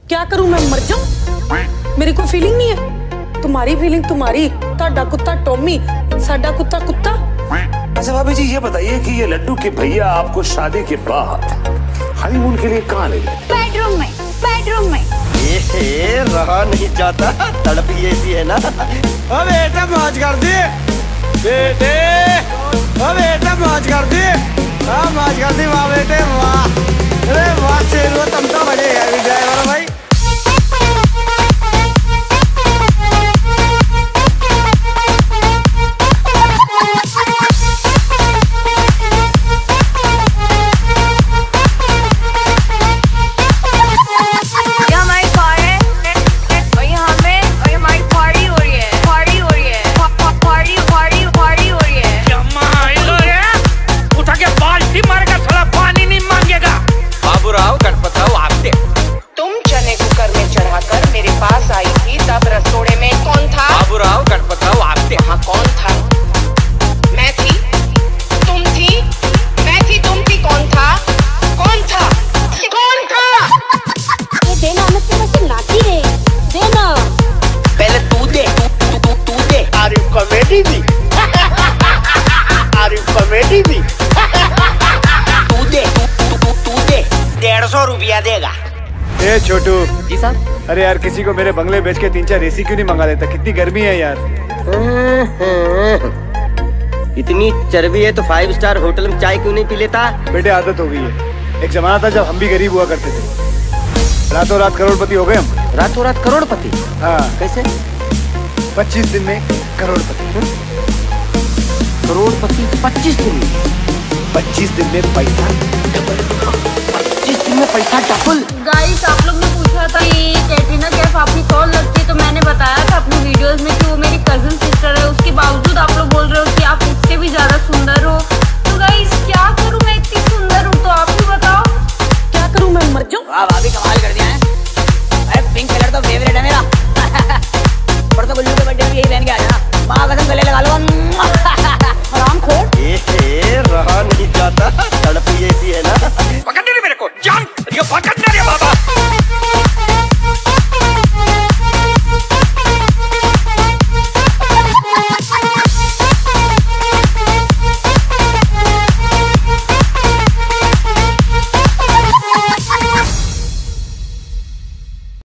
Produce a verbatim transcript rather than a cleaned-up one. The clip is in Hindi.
क्या करूं मैं, मर जाऊं? मेरी कोई फीलिंग नहीं है। तुम्हारी फीलिंग तुम्हारी, ताड़ा कुत्ता टॉमी, साडा कुत्ता कुत्ता। अच्छा भाभी जी ये बताइए कि ये लड्डू के भैया आपको शादी के बाद हनीमून के लिए कहाँ ले गए? बेडरूम में, बेडरूम में। ये रहा नहीं जाता, तड़प ही ऐसी है ना। ओ बेटा मौज कर दी बेटे, ओ बेटा मौज कर दी, हाँ मौज कर दी वाह बेटे वाह। अरे वाह शेर, तुम तो बड़े हैवी ड्राइवर भाई। कॉमेडी भी अरे कॉमेडी भी तू दे तू तू तू दे डेढ़ सौ रुपया देगा। ए छोटू जी साहब। अरे यार किसी को मेरे बंगले बेच के तीन चार एसी क्यों नहीं मंगा देता? कितनी गर्मी है यार। इतनी चर्बी है तो फाइव स्टार होटल में चाय क्यों नहीं पी लेता? बेटे आदत हो गई है। एक जमाना था जब हम भी गरीब हुआ करते थे। रातों रात करोड़पति हो गए हम। रातों रात करोड़पति? हाँ। कैसे? पच्चीस दिन में करोड़पति। करोड़पति पच्चीस दिन में? पच्चीस दिन में पैसा डबल। पच्चीस दिन में पैसा डबल। गाइस आप लोग